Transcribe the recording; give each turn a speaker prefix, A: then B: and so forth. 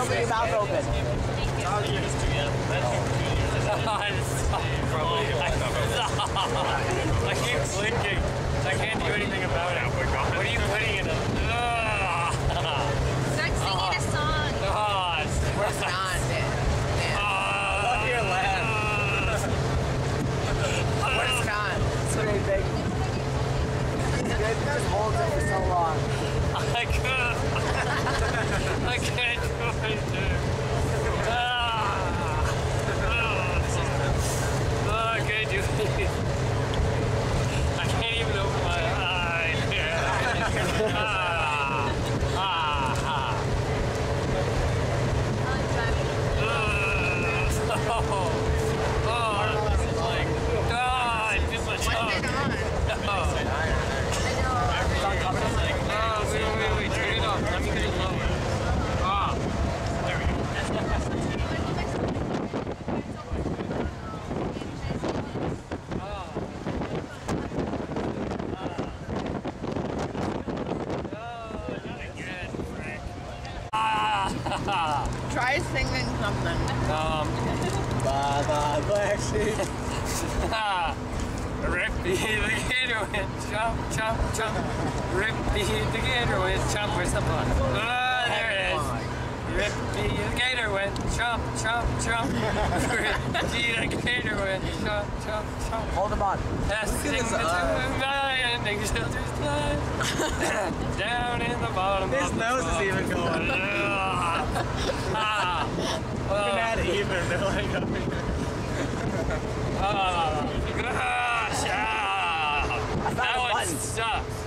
A: Keep your mouth open.
B: I keep blinking. I can't do anything about it. What are you putting in it?
C: Start singing a song.
A: Where's Don? Love your laugh. Where's Don? It's pretty big. It just holds it for so long.
B: I can't do it. I can't do it. I can't even open my eyes. Wait, turn it off. Let me get it lower. There we go.
A: Try singing something.
B: Bye-bye, black sheep. Rippy the gator went chomp, chomp, chomp. Rippy the gator went chomp. Where's the bun? There it is. Rippy the gator went chomp, chomp, chomp. Rippy the gator went chomp, chomp, chomp.
A: Hold them on.
B: Testing the ending shelter's blood. Down in the bottom.
A: His nose is even going.
B: Look
A: at it even. They're like up here.
B: Gosh, that one sucks.